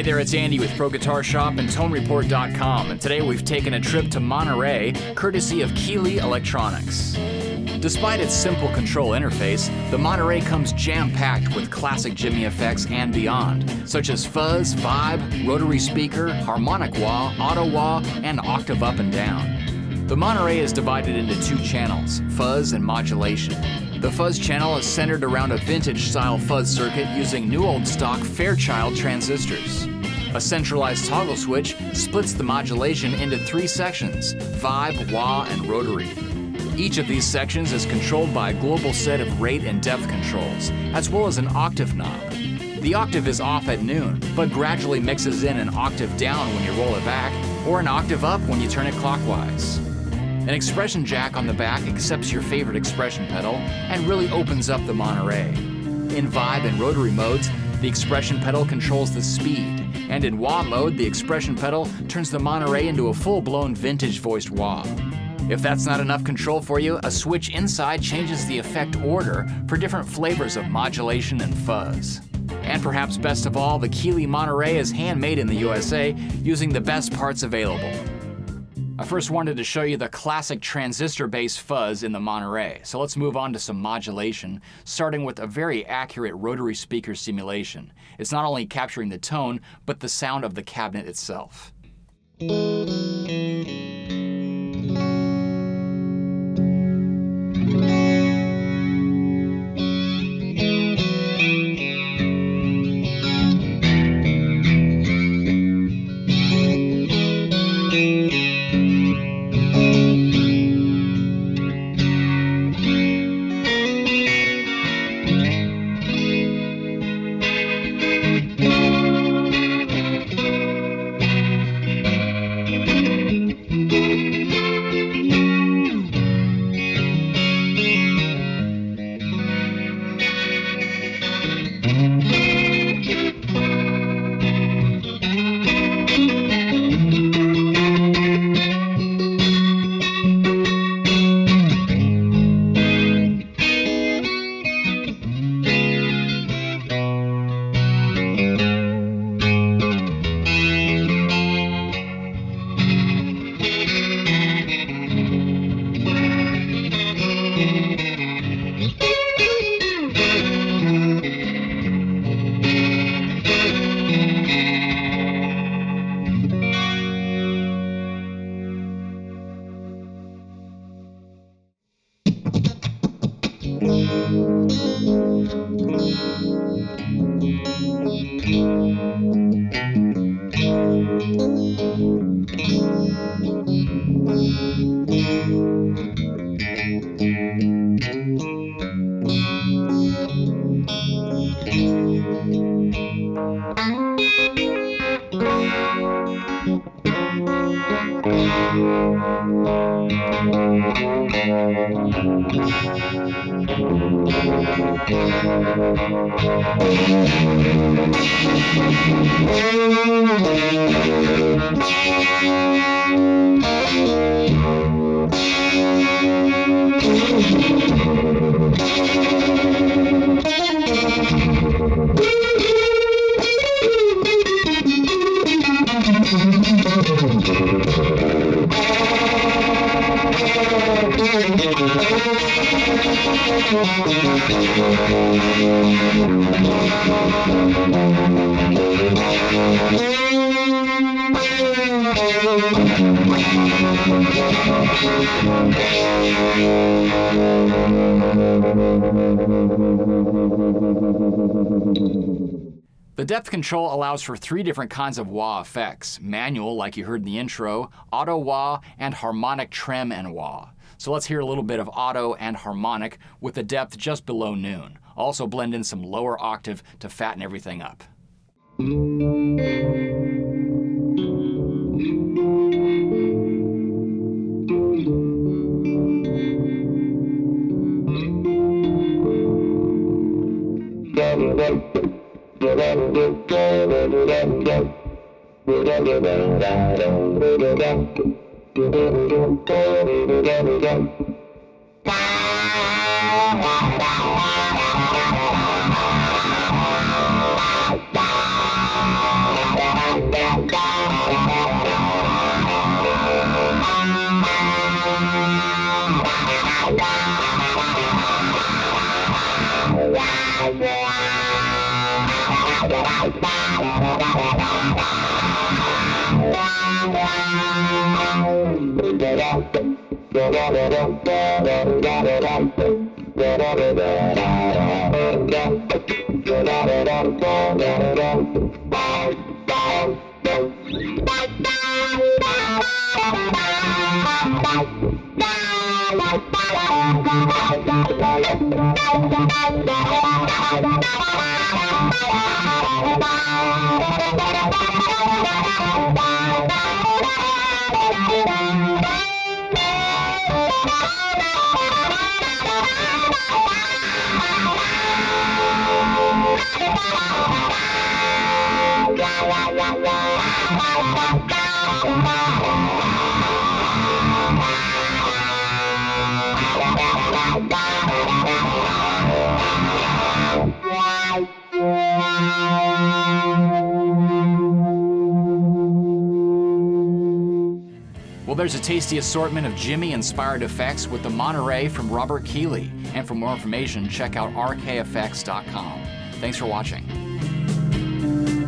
Hey there, it's Andy with ProGuitarShop and ToneReport.com, and today we've taken a trip to Monterey, courtesy of Keeley Electronics. Despite its simple control interface, the Monterey comes jam-packed with classic Jimmy effects and beyond, such as Fuzz, Vibe, Rotary Speaker, Harmonic Wah, Auto Wah, and Octave Up and Down. The Monterey is divided into two channels, Fuzz and Modulation. The Fuzz channel is centered around a vintage-style fuzz circuit using new old stock Fairchild transistors. A centralized toggle switch splits the modulation into three sections, Vibe, Wah, and Rotary. Each of these sections is controlled by a global set of rate and depth controls, as well as an octave knob. The octave is off at noon, but gradually mixes in an octave down when you roll it back, or an octave up when you turn it clockwise. An expression jack on the back accepts your favorite expression pedal and really opens up the Monterey. In Vibe and Rotary modes, the expression pedal controls the speed, and in Wah mode, the expression pedal turns the Monterey into a full-blown vintage voiced wah. If that's not enough control for you, a switch inside changes the effect order for different flavors of modulation and fuzz. And perhaps best of all, the Keeley Monterey is handmade in the USA using the best parts available. I first wanted to show you the classic transistor-based fuzz in the Monterey, so let's move on to some modulation, starting with a very accurate rotary speaker simulation. It's not only capturing the tone, but the sound of the cabinet itself. The depth control allows for three different kinds of wah effects: manual, like you heard in the intro, auto wah, and harmonic trem and wah. So let's hear a little bit of auto and harmonic with the depth just below noon. Also blend in some lower octave to fatten everything up. Well, there's a tasty assortment of Jimmy-inspired effects with the Monterey from Robert Keeley. And for more information, check out rkfx.com. Thanks for watching.